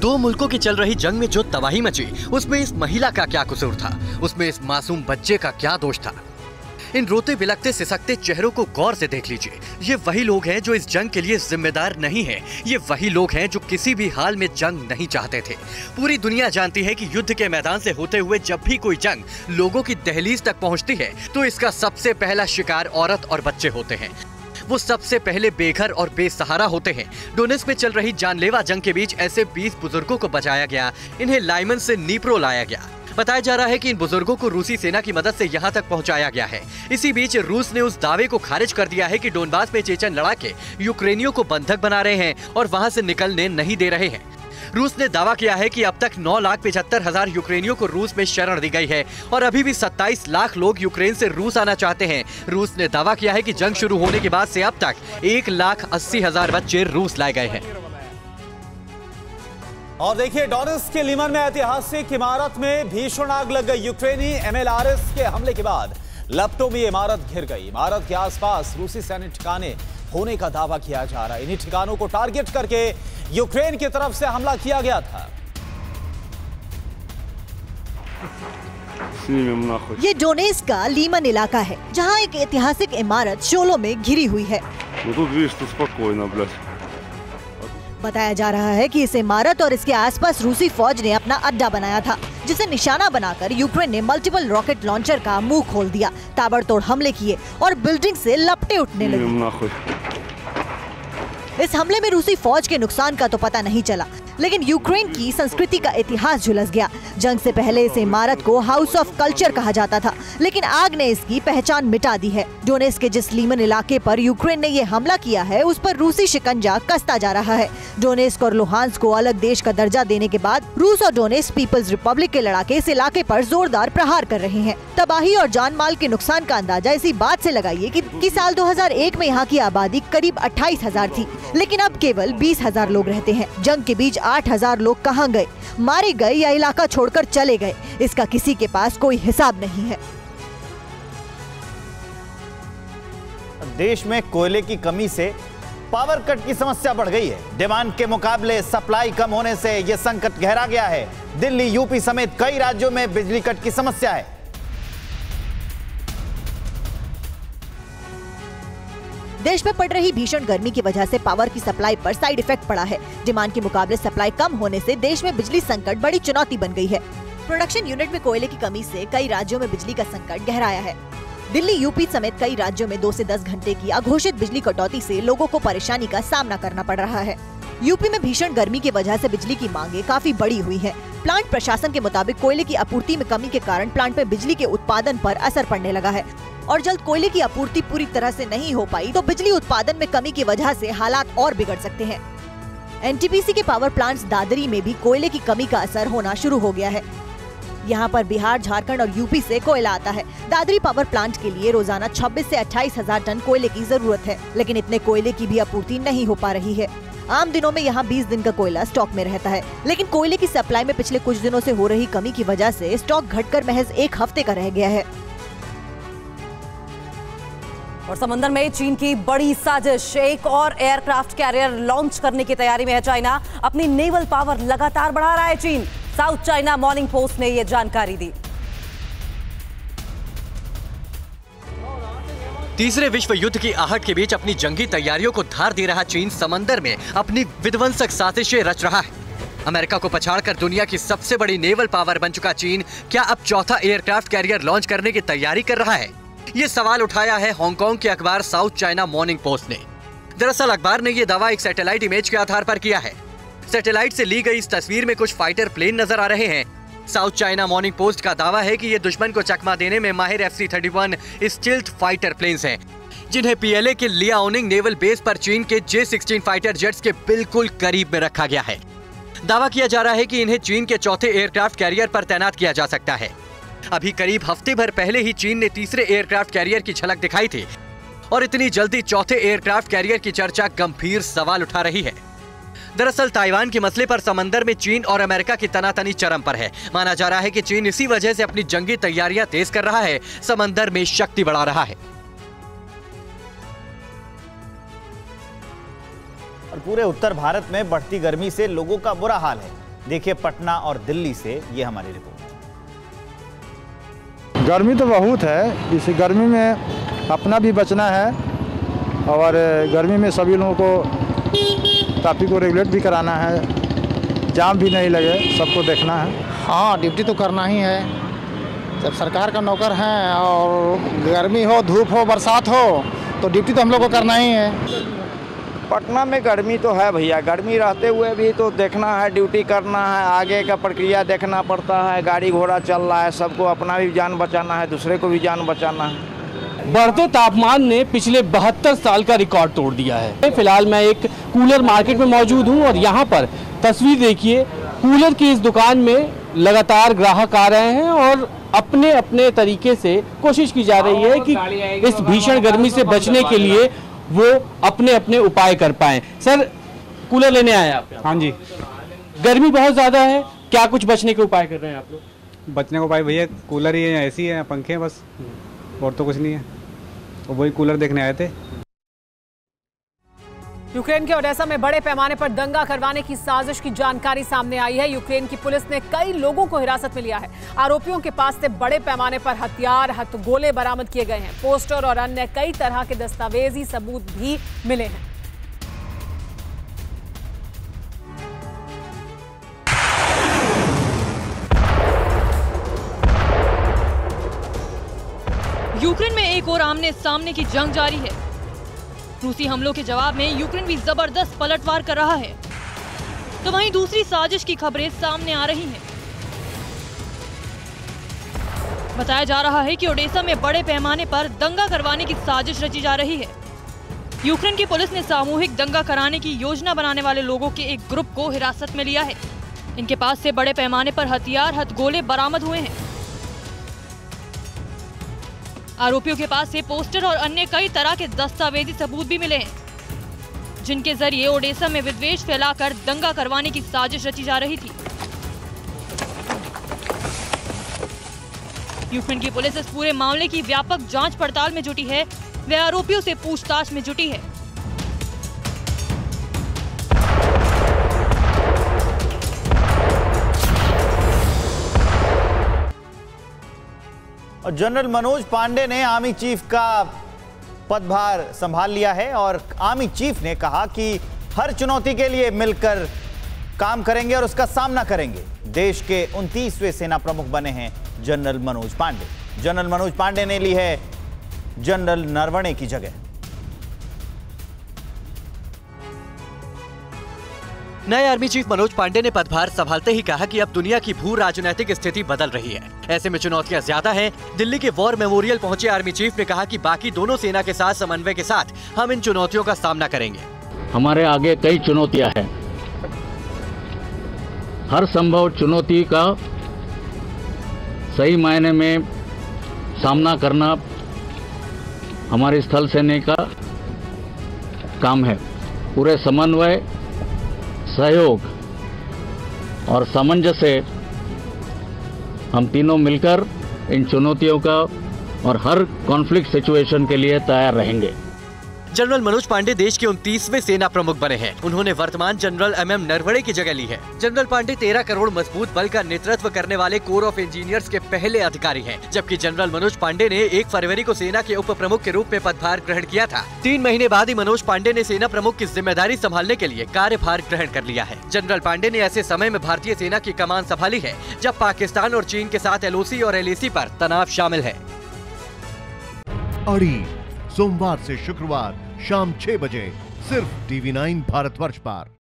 दो मुल्कों की चल रही जंग में जो तबाही मची, उसमें इस महिला का क्या कसूर था? उसमें इस मासूम बच्चे का क्या दोष था? इन रोते बिलखते सिसकते चेहरों को गौर से देख लीजिए। ये वही लोग हैं जो इस जंग के लिए जिम्मेदार नहीं हैं। ये वही लोग हैं जो किसी भी हाल में जंग नहीं चाहते थे। पूरी दुनिया जानती है कि युद्ध के मैदान से होते हुए जब भी कोई जंग लोगों की दहलीज तक पहुंचती है तो इसका सबसे पहला शिकार औरत और बच्चे होते हैं। वो सबसे पहले बेघर और बेसहारा होते हैं। डोनेट्स्क में चल रही जानलेवा जंग के बीच ऐसे 20 बुजुर्गों को बचाया गया। इन्हें लाइमन से नीप्रो लाया गया। बताया जा रहा है कि इन बुजुर्गों को रूसी सेना की मदद से यहाँ तक पहुँचाया गया है। इसी बीच रूस ने उस दावे को खारिज कर दिया है कि डोनबास में चेचन लड़ाके यूक्रेनियों को बंधक बना रहे हैं और वहाँ से निकलने नहीं दे रहे हैं। रूस ने दावा किया है कि अब तक 9,75,000 यूक्रेनियों को रूस में शरण दी गई है और अभी भी 27 लाख लोग यूक्रेन से रूस आना चाहते हैं। रूस ने दावा किया है कि जंग शुरू होने के बाद से अब तक 1,80,000 बच्चे रूस लाए गए हैं। और देखिए, डोनेट्स्क के लीमन में ऐतिहासिक इमारत में भीषण आग लग गई। यूक्रेनी MLRS के हमले के बाद लपटों में इमारत घिर गई। इमारत के आसपास रूसी सैन्य ठिकाने होने का दावा किया जा रहा है। इन्हीं ठिकानों को टारगेट करके यूक्रेन की तरफ से हमला किया गया था। ये डोनेट्स्क का लीमन इलाका है, जहां एक ऐतिहासिक इमारत शोलों में घिरी हुई है। बताया जा रहा है कि इस इमारत और इसके आसपास रूसी फौज ने अपना अड्डा बनाया था, जिसे निशाना बनाकर यूक्रेन ने मल्टीपल रॉकेट लॉन्चर का मुंह खोल दिया, ताबड़तोड़ हमले किए और बिल्डिंग से लपटें उठने लगी। इस हमले में रूसी फौज के नुकसान का तो पता नहीं चला, लेकिन यूक्रेन की संस्कृति का इतिहास झुलस गया। जंग से पहले इस इमारत को हाउस ऑफ कल्चर कहा जाता था, लेकिन आग ने इसकी पहचान मिटा दी है। डोनेट्स्क के जिस लीमन इलाके पर यूक्रेन ने ये हमला किया है, उस पर रूसी शिकंजा कसता जा रहा है। डोनेट्स्क और लुहांस्क को अलग देश का दर्जा देने के बाद रूस और डोनेट्स्क पीपल्स रिपब्लिक के लड़ाके इस इलाके पर जोरदार प्रहार कर रहे हैं। तबाही और जान माल के नुकसान का अंदाजा इसी बात से लगाइए कि साल 2001 में यहाँ की आबादी करीब 28,000 थी, लेकिन अब केवल 20,000 लोग रहते हैं। जंग के बीच 8,000 लोग कहाँ गए, मारे गए या इलाका छोड़कर चले गए, इसका किसी के पास कोई हिसाब नहीं है। देश में कोयले की कमी से पावर कट की समस्या बढ़ गई है। डिमांड के मुकाबले सप्लाई कम होने से यह संकट गहरा गया है। दिल्ली, यूपी समेत कई राज्यों में बिजली कट की समस्या है। देश में पड़ रही भीषण गर्मी की वजह से पावर की सप्लाई पर साइड इफेक्ट पड़ा है। डिमांड के मुकाबले सप्लाई कम होने से देश में बिजली संकट बड़ी चुनौती बन गई है। प्रोडक्शन यूनिट में कोयले की कमी से कई राज्यों में बिजली का संकट गहराया है। दिल्ली, यूपी समेत कई राज्यों में 2 से 10 घंटे की अघोषित बिजली कटौती से लोगों को परेशानी का सामना करना पड़ रहा है। यूपी में भीषण गर्मी की वजह से बिजली की मांगे काफी बड़ी हुई है। प्लांट प्रशासन के मुताबिक कोयले की आपूर्ति में कमी के कारण प्लांट में बिजली के उत्पादन पर असर पड़ने लगा है और जल्द कोयले की आपूर्ति पूरी तरह से नहीं हो पाई तो बिजली उत्पादन में कमी की वजह से हालात और बिगड़ सकते हैं। एनटीपीसी के पावर प्लांट्स दादरी में भी कोयले की कमी का असर होना शुरू हो गया है। यहाँ पर बिहार, झारखंड और यूपी से कोयला आता है। दादरी पावर प्लांट के लिए रोजाना 26 से 28,000 टन कोयले की जरूरत है, लेकिन इतने कोयले की भी आपूर्ति नहीं हो पा रही है। आम दिनों में यहाँ 20 दिन का कोयला स्टॉक में रहता है, लेकिन कोयले की सप्लाई में पिछले कुछ दिनों से हो रही कमी की वजह से स्टॉक घटकर महज 1 हफ्ते का रह गया है। और समंदर में चीन की बड़ी साजिश, एक और एयरक्राफ्ट कैरियर लॉन्च करने की तैयारी में है चाइना। अपनी नेवल पावर लगातार बढ़ा रहा है चीन। साउथ चाइना मॉर्निंग पोस्ट ने यह जानकारी दी। तीसरे विश्व युद्ध की आहट के बीच अपनी जंगी तैयारियों को धार दे रहा चीन समंदर में अपनी विध्वंसक साजिशें रच रहा है। अमेरिका को पछाड़कर दुनिया की सबसे बड़ी नेवल पावर बन चुका चीन क्या अब चौथा एयरक्राफ्ट कैरियर लॉन्च करने की तैयारी कर रहा है? ये सवाल उठाया है हांगकांग के अखबार साउथ चाइना मॉर्निंग पोस्ट ने। दरअसल अखबार ने यह दावा एक सैटेलाइट इमेज के आधार पर किया है। सैटेलाइट से ली गई इस तस्वीर में कुछ फाइटर प्लेन नजर आ रहे हैं। साउथ चाइना मॉर्निंग पोस्ट का दावा है कि ये दुश्मन को चकमा देने में माहिर FC-31 स्टील्थ फाइटर प्लेन्स हैं, जिन्हें PLA के लियाओनिंग नेवल बेस पर चीन के J-16 फाइटर जेट्स के बिल्कुल करीब में रखा गया है। दावा किया जा रहा है कि इन्हें चीन के चौथे एयरक्राफ्ट कैरियर पर तैनात किया जा सकता है। अभी करीब हफ्ते भर पहले ही चीन ने तीसरे एयरक्राफ्ट कैरियर की झलक दिखाई थी और इतनी जल्दी चौथे एयरक्राफ्ट कैरियर की चर्चा गंभीर सवाल उठा रही है। दरअसल ताइवान के मसले पर समंदर में चीन और अमेरिका की तनातनी चरम पर है। माना जा रहा है कि चीन इसी वजह से अपनी जंगी तैयारियां तेज कर रहा है, समंदर में शक्ति बढ़ा रहा है। और पूरे उत्तर भारत में बढ़ती गर्मी से लोगों का बुरा हाल है। देखिए पटना और दिल्ली से ये हमारी रिपोर्ट। गर्मी तो बहुत है, इस गर्मी में अपना भी बचना है और गर्मी में सभी लोगों को ट्रैफिक को रेगुलेट भी कराना है, जाम भी नहीं लगे, सबको देखना है। हाँ, ड्यूटी तो करना ही है, जब सरकार का नौकर हैं और गर्मी हो, धूप हो, बरसात हो तो ड्यूटी तो हम लोग को करना ही है। पटना में गर्मी तो है भैया, गर्मी रहते हुए भी तो देखना है, ड्यूटी करना है, आगे का प्रक्रिया देखना पड़ता है, गाड़ी घोड़ा चल रहा है, सबको अपना भी जान बचाना है, दूसरे को भी जान बचाना है। बढ़ते तापमान ने पिछले 72 साल का रिकॉर्ड तोड़ दिया है। फिलहाल मैं एक कूलर मार्केट में मौजूद हूं और यहाँ पर तस्वीर देखिए, कूलर की इस दुकान में लगातार ग्राहक आ रहे हैं और अपने अपने तरीके से कोशिश की जा रही है कि इस भीषण गर्मी से बचने के लिए वो अपने अपने उपाय कर पाएं। सर, कूलर लेने आए आप? हाँ जी। गर्मी बहुत ज्यादा है, क्या कुछ बचने के उपाय कर रहे हैं आप लोग? बचने को उपाय भैया कूलर ही है, एसी है, पंखे हैं बस, और तो कुछ नहीं है। और वही कूलर देखने आए थे। यूक्रेन के ओडेसा में बड़े पैमाने पर दंगा करवाने की साजिश की जानकारी सामने आई है। यूक्रेन की पुलिस ने कई लोगों को हिरासत में लिया है। आरोपियों के पास से बड़े पैमाने पर हथियार, हथगोले बरामद किए गए हैं। पोस्टर और अन्य कई तरह के दस्तावेजी सबूत भी मिले हैं। यूक्रेन में एक और आमने सामने की जंग जारी है। रूसी हमलों के जवाब में यूक्रेन भी जबरदस्त पलटवार कर रहा है, तो वहीं दूसरी साजिश की खबरें सामने आ रही हैं। बताया जा रहा है कि ओडेसा में बड़े पैमाने पर दंगा करवाने की साजिश रची जा रही है। यूक्रेन की पुलिस ने सामूहिक दंगा कराने की योजना बनाने वाले लोगों के एक ग्रुप को हिरासत में लिया है। इनके पास से बड़े पैमाने पर हथियार, हथगोले बरामद हुए हैं। आरोपियों के पास से पोस्टर और अन्य कई तरह के दस्तावेजी सबूत भी मिले हैं, जिनके जरिए ओडेसा में विद्वेष फैलाकर दंगा करवाने की साजिश रची जा रही थी। यूक्रेन की पुलिस इस पूरे मामले की व्यापक जांच पड़ताल में जुटी है। वे आरोपियों से पूछताछ में जुटी है। और जनरल मनोज पांडे ने आर्मी चीफ का पदभार संभाल लिया है और आर्मी चीफ ने कहा कि हर चुनौती के लिए मिलकर काम करेंगे और उसका सामना करेंगे। देश के 29वें सेना प्रमुख बने हैं जनरल मनोज पांडे। जनरल मनोज पांडे ने ली है जनरल नरवणे की जगह। नए आर्मी चीफ मनोज पांडे ने पदभार संभालते ही कहा कि अब दुनिया की भू राजनीतिक स्थिति बदल रही है। ऐसे में चुनौतियां ज्यादा हैं। दिल्ली के वॉर मेमोरियल पहुंचे आर्मी चीफ ने कहा कि बाकी दोनों सेना के साथ समन्वय के साथ हम इन चुनौतियों का सामना करेंगे। हमारे आगे कई चुनौतियां हैं। हर संभव चुनौती का सही मायने में सामना करना हमारी स्थल सेना का काम है। पूरे समन्वय, सहयोग और सामंजस्य से हम तीनों मिलकर इन चुनौतियों का और हर कॉन्फ्लिक्ट सिचुएशन के लिए तैयार रहेंगे। जनरल मनोज पांडे देश के 29वें सेना प्रमुख बने हैं। उन्होंने वर्तमान जनरल MM नरवणे की जगह ली है। जनरल पांडे 13 करोड़ मजबूत बल का नेतृत्व करने वाले कोर ऑफ इंजीनियर्स के पहले अधिकारी हैं, जबकि जनरल मनोज पांडे ने 1 फरवरी को सेना के उप प्रमुख के रूप में पदभार ग्रहण किया था। 3 महीने बाद ही मनोज पांडे ने सेना प्रमुख की जिम्मेदारी संभालने के लिए कार्यभार ग्रहण कर लिया है। जनरल पांडे ने ऐसे समय में भारतीय सेना की कमान संभाली है जब पाकिस्तान और चीन के साथ LOC और LAC पर तनाव शामिल है। अड़ी सोमवार से शुक्रवार शाम 6 बजे सिर्फ TV9 भारतवर्ष पर।